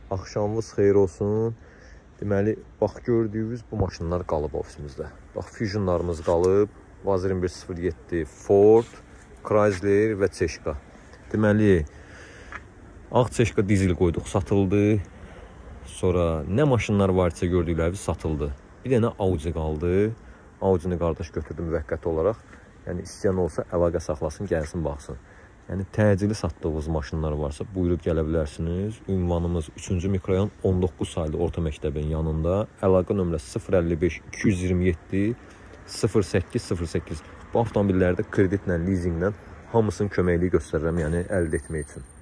Axşamınız xeyir olsun. Deməli, bax gördüyünüz bu maşınlar qalıb ofisimizdə. Bax, Fusionlarımız qalıb. Vaz 2107, Ford, Chrysler və Çeşka. Deməli, ağ Çeşka dizel qoyduq, satıldı. Sonra nə maşınlar varsa gördüklərimiz satıldı. Bir dənə Audi qaldı. Audi-ni qardaş götürdüm müvəqqəti olaraq. Yəni, istəyən olsa əlaqə saxlasın, gəlsin, baxsın. Yəni, təcili satdığınız maşınlar varsa buyurub gələ bilərsiniz. Ünvanımız 3-cü mikrorayon 19 saylı orta məktəbin yanında. Əlaqə nömrəsi 055 227 0808. Bu avtomobillərdə kreditlə, leasinglə hamısının köməkliyi göstərirəm, yəni əldə etmək üçün.